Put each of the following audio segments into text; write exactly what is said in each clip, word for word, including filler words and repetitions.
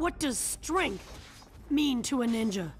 What does strength mean to a ninja?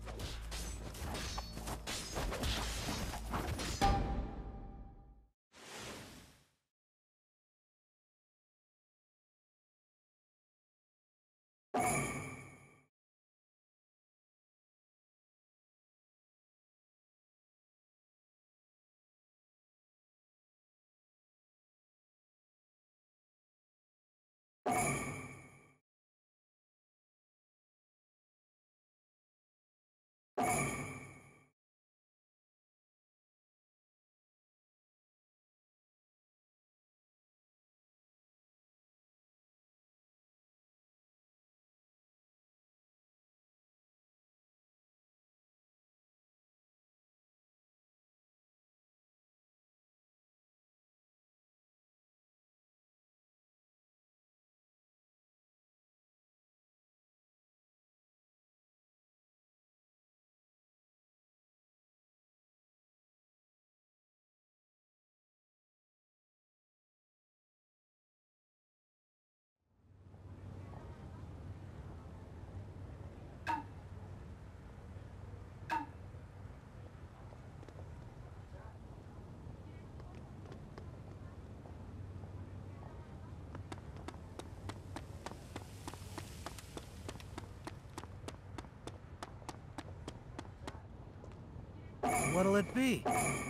What'll it be?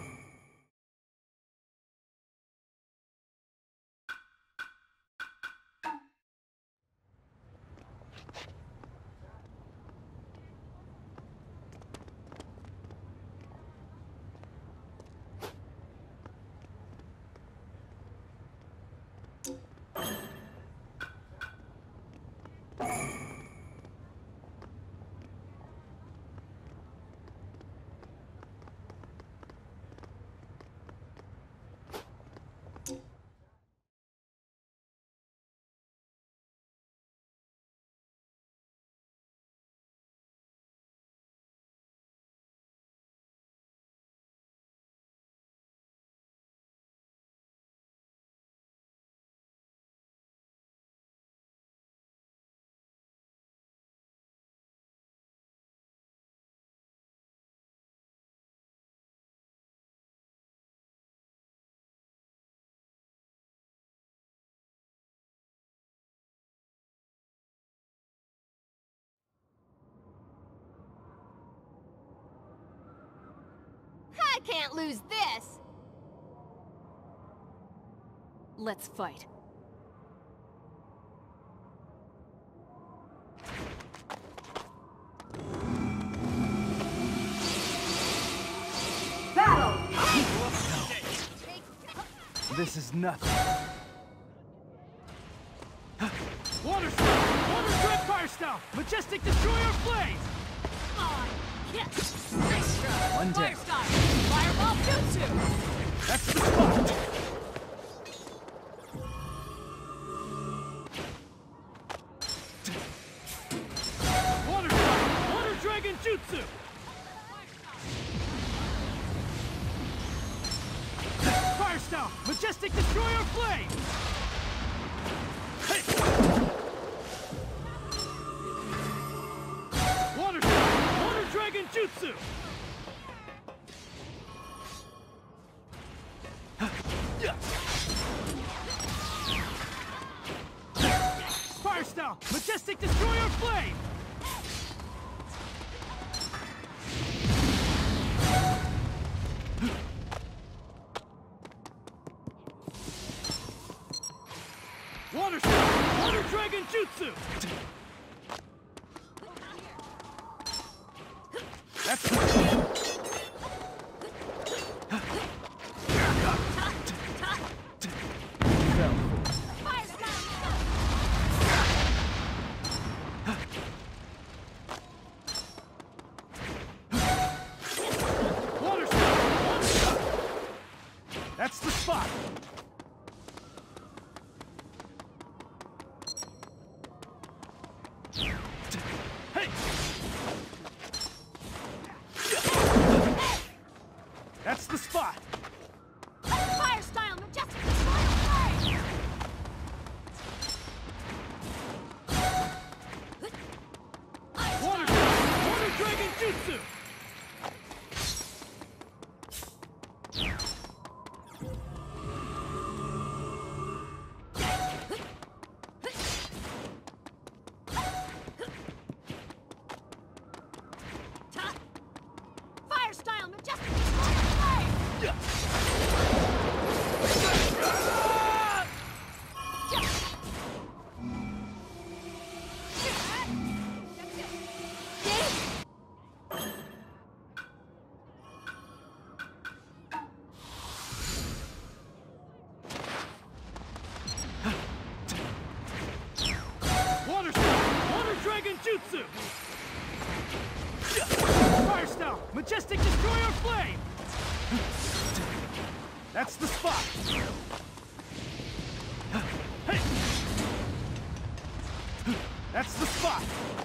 I can't lose this! Let's fight. Battle! This is nothing. Water Style! Water Strike Fire Style! Majestic Destroyer Flame! One Fire down. style! Fireball Jutsu! That's the spot! Water Style! Water Dragon Jutsu! Fire Style! Majestic Destroyer Flame! Water Style! Water Dragon Jutsu! Fire Style! Majestic Destroyer Flame! Water Style! Water Dragon Jutsu! That's the Fire style! Water Style! Water Style! That's the spot! Hey! That's the spot! Fire style! Majestic Destroyer Flame! That's the spot. Hey. That's the spot.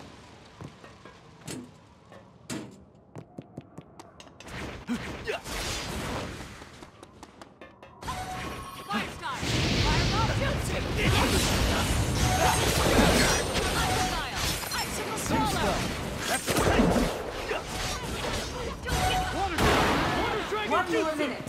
Fire style! Fireball jutsu! Ice style! Icicle swallow! That's the thing. Water, water dragon One more jutsu. minute.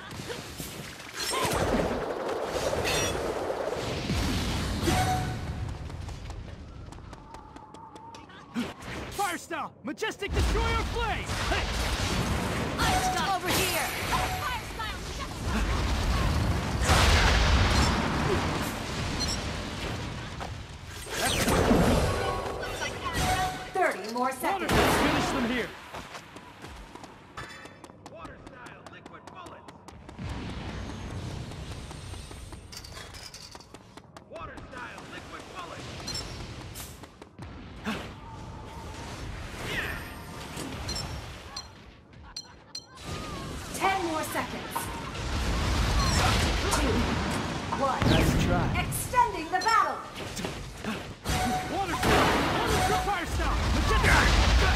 Fire style! Majestic destroyer flame! Hey! Ice style! Over here! Fire style! Thirty more Water, seconds. let's finish them here. Water style liquid bullets. Water style liquid bullets. Ten more seconds. Two. One. Nice try. Extending the battle. Water style! Water drip fire style! Majestic!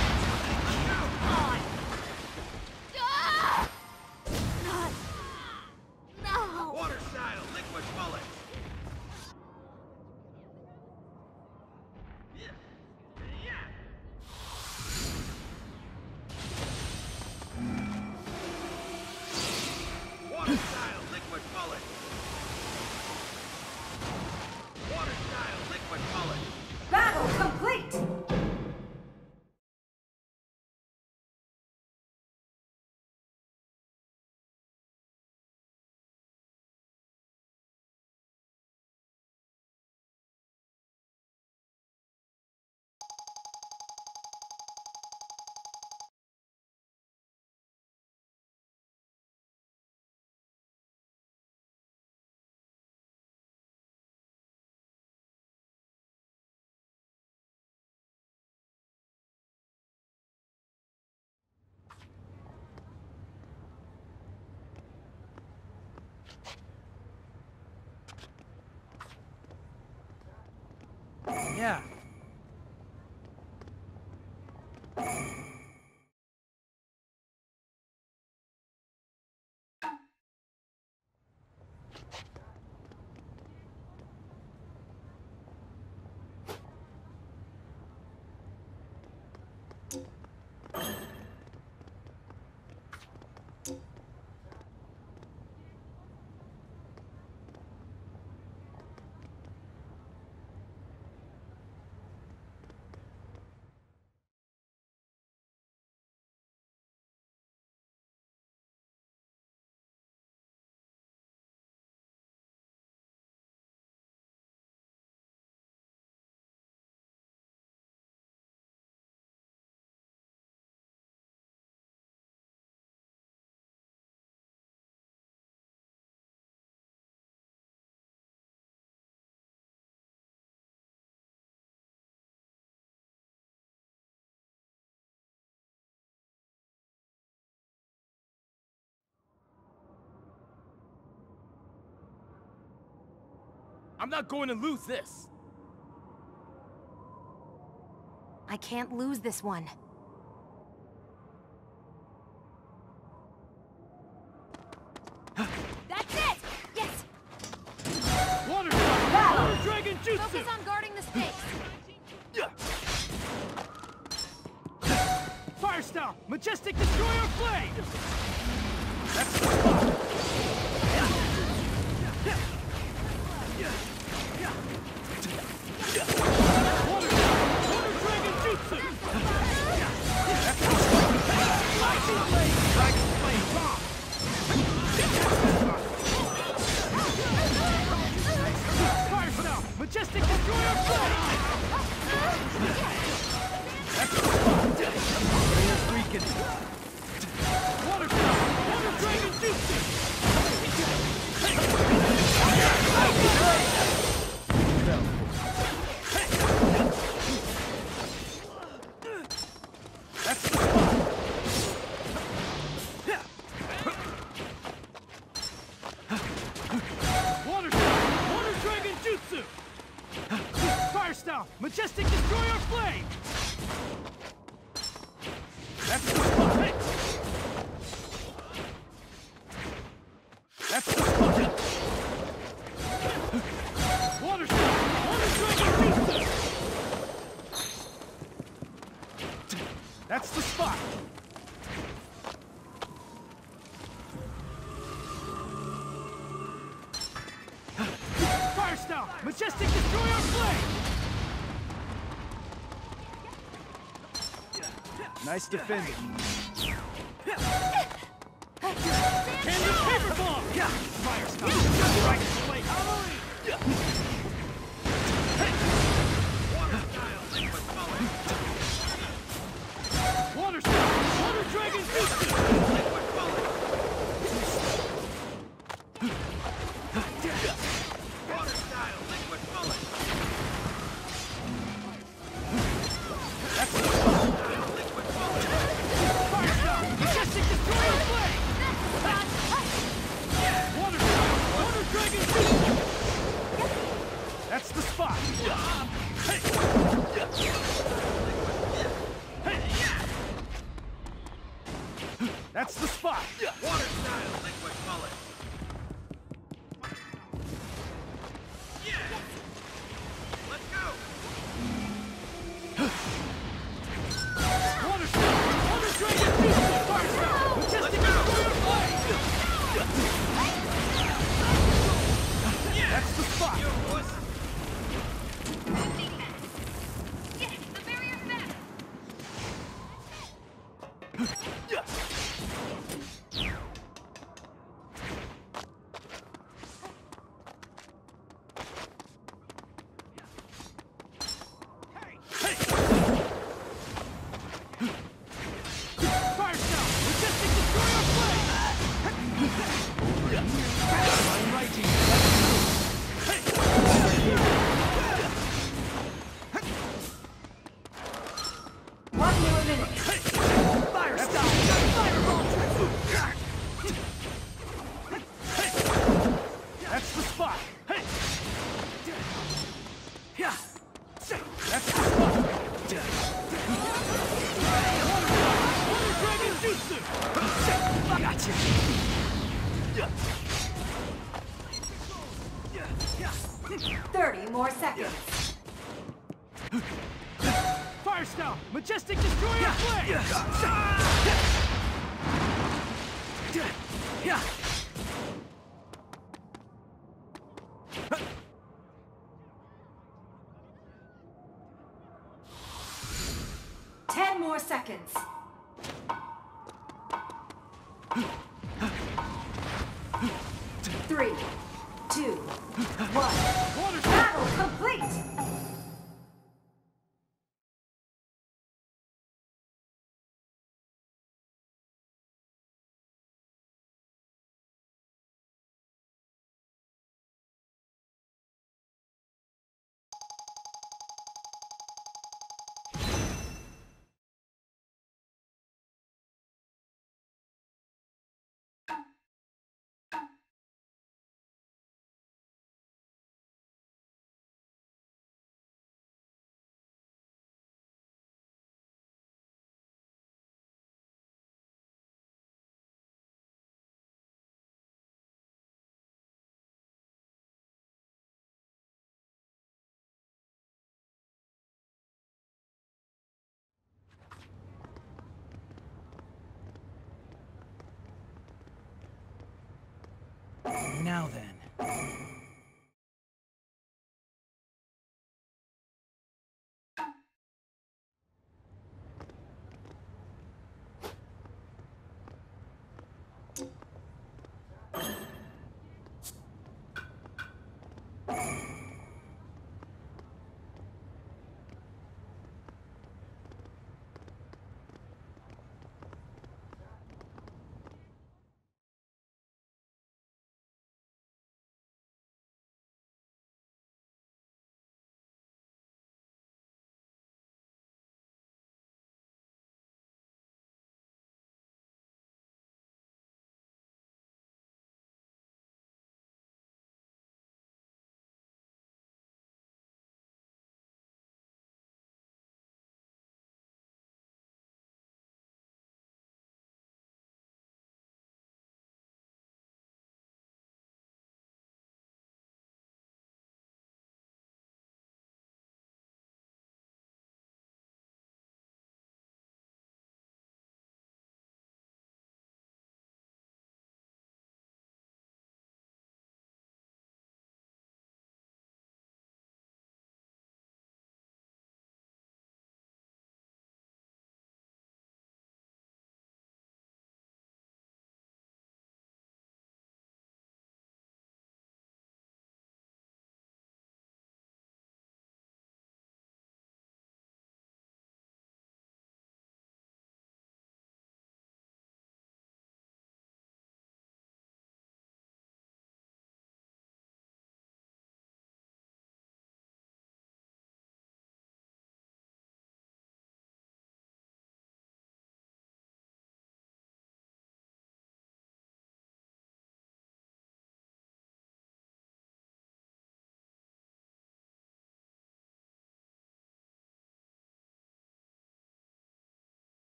No! Water style liquid bullets. Yeah. Yeah. Water style liquid bullets. Water style liquid bullets. Battle complete. Yeah. I'm not going to lose this. I can't lose this one. That's it! Yes! Water style! Water dragon jutsu! Focus on guarding the stakes. Fire style! Majestic destroyer flame! That's the spot. Water style! Water dragon jutsu! Dragon flame bomb. Fire style! Majestic destroyer flame! That's the spot. Player's weakened. Water style! Water dragon jutsu! style! Majestic Destroyer Flame! That's the spot! Hey. That's the spot! Water style! Water Dragon Jutsu! That's the spot! Fire style! Majestic Destroyer Flame! Nice defending. Canvas Paper Bomb! Fire style! Dragon Flame! Water style liquid bullet. Water style! Water Dragon Jutsu! Liquid bullet. Water style liquid bullet. That's the Style liquid bullet. fire style! Majestic Destroyer Flame! Water style! Water Dragon Jutsu! That's the spot! Hey! Hey! That's the spot! Water style liquid bullet. Yeah. Let's go. Water style! Water Dragon Jutsu! Fire style! Majestic Destroyer Flame! That's the spot! You wuss. Yes, the barrier's back! Fire style! Majestic Destroyer Flame! I'm righty! One more minute. Fire style! Fireball! That's the spot! Hey! Yeah! That's the spot! Water Dragon Jutsu! I got you! Thirty more seconds. Fire style! Majestic Destroyer Flame! Yeah! Ten more seconds. Three, two, one. Water Battle complete! Now then.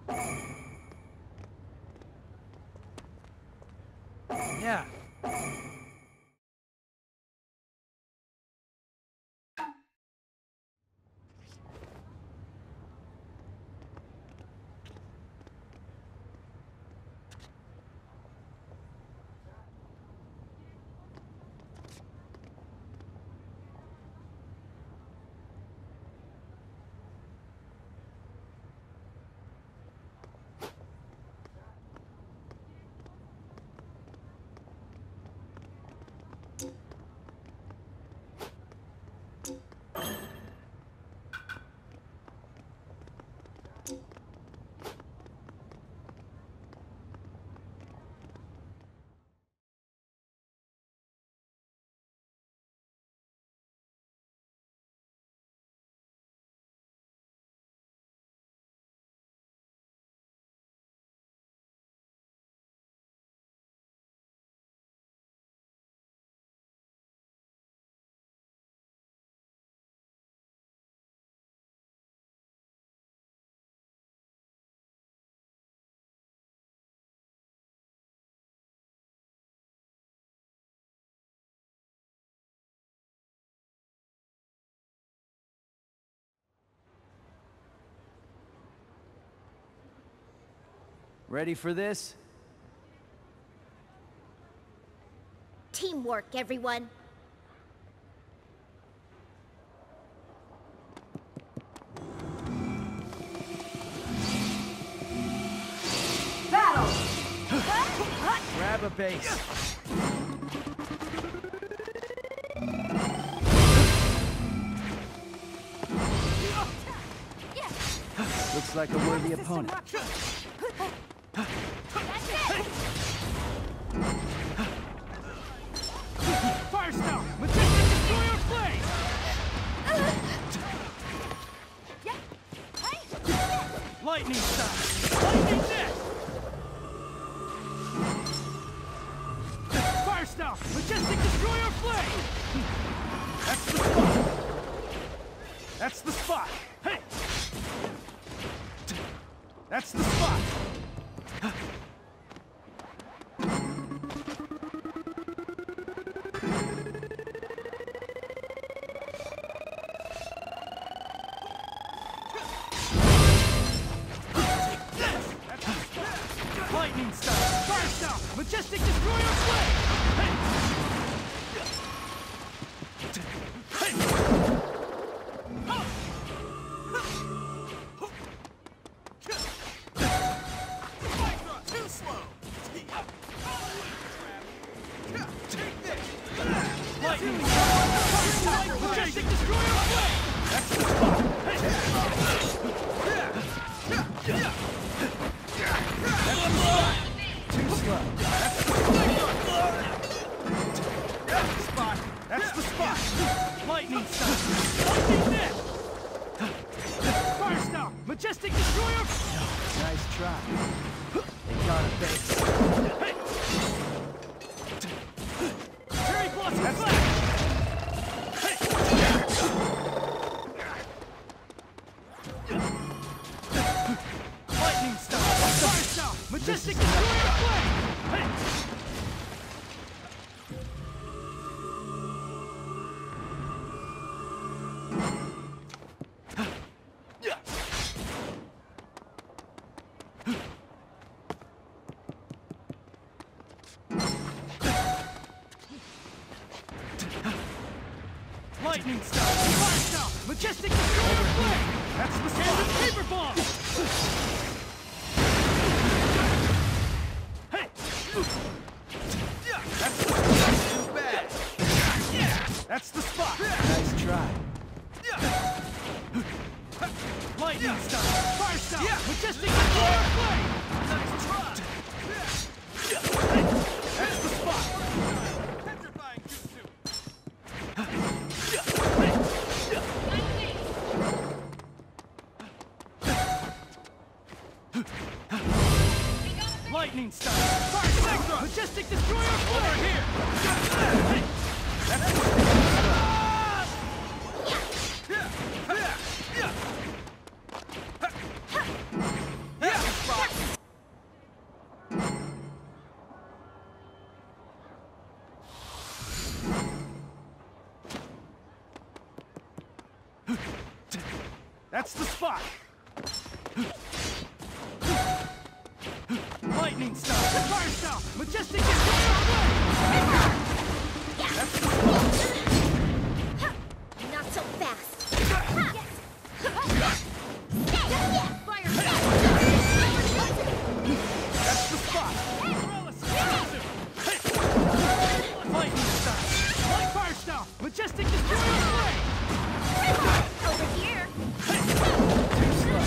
Yeah. Ready for this? Teamwork, everyone. Battle! Grab a base. Looks like a worthy opponent. Fire style! Majestic Destroyer Flame! Lightning style! Lightning net! Fire style! Majestic Destroyer Flame! That's the spot! That's the spot! Hey! That's the spot! Lightning style! Fire style! Majestic Destroyer Flame! Hey! Hey! Too slow! Take this! Lightning style! Fire style! Majestic Destroyer Flame! That's the spot! Hey! Too slow. Spot! That's the spot! Lightning style! Lightning net! Fire style! Majestic Destroyer! Nice try. They got a base. Hey! Cherry Blossom Flash! Lightning style! Fire style! Majestic Destroyer Flame! Hey! Lightning style! Fire style! Majestic Destroyer Flame! That's the standard paper bomb! Hey! That's the That's too bad! That's the spot! Nice try. Lightning style! Fire style! Majestic Destroyer Flame! Nice try! That's the spot! Petrifying jutsu! Lightning style! Fire style! Majestic Destroyer Flame! Over here! Hey! That's the spot! That's the spot! Lightning style, fire style, majestic destroyer blade! That's the spot! Not so fast. That's the spot! Lightning style, light fire style, majestic destroyer blade! Over here. Too slow.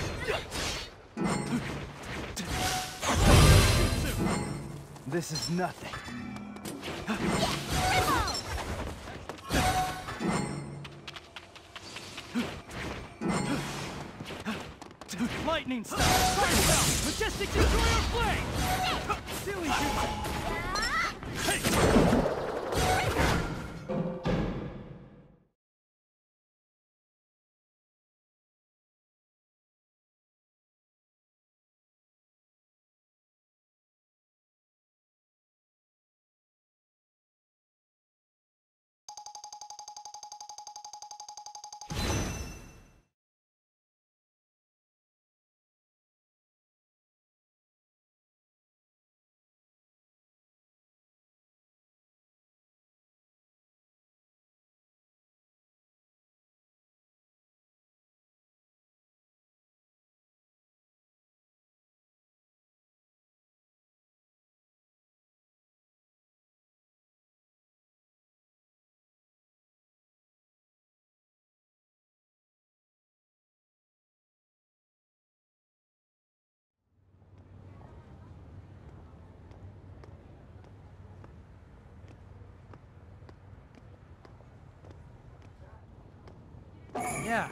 This is nothing. Lightning style, fire style, majestic destroyer blade! Silly jutsu! Hey! Yeah.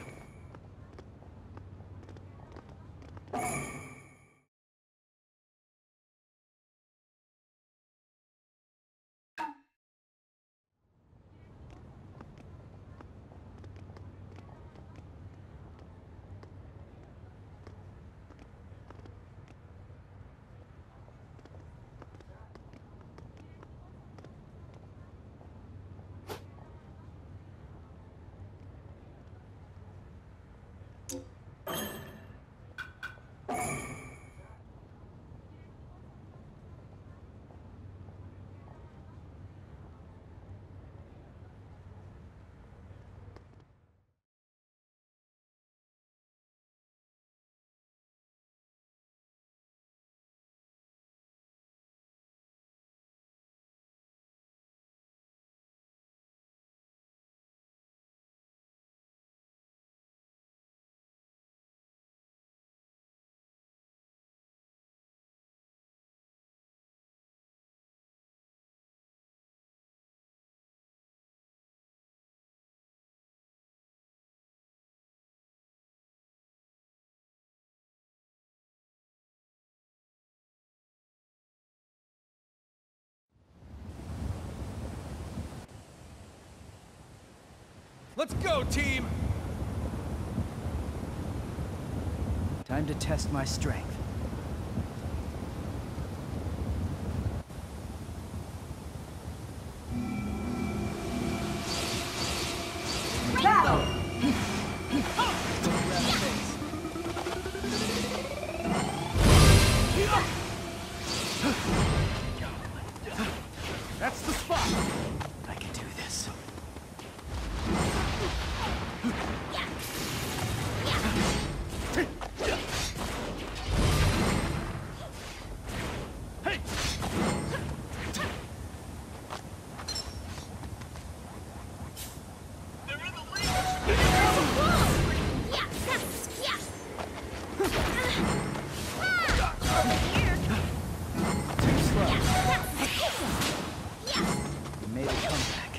Let's go, team! Time to test my strength. Battle! That's the spot! I can do this. Hey! Too slow. You made a comeback.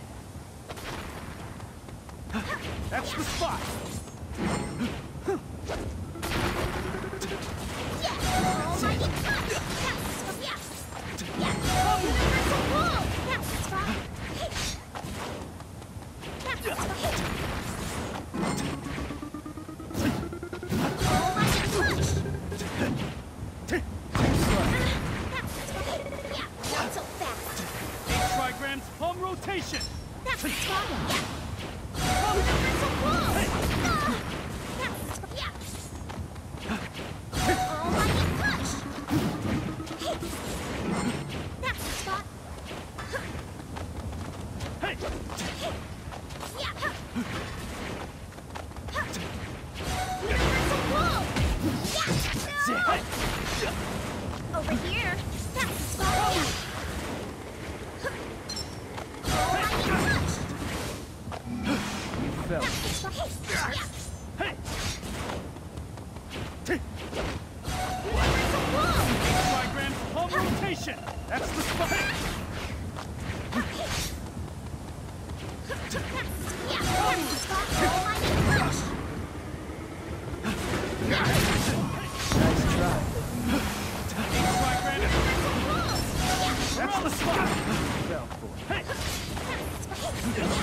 That's the spot! Too Over here. That's the spot. You fell. Hey. Hey! Try grand palm rotation! That's the spot! Yeah, that's the spot. Oh, I need push. Nice try. Try grand. That's the spot! Fell for it. Hey!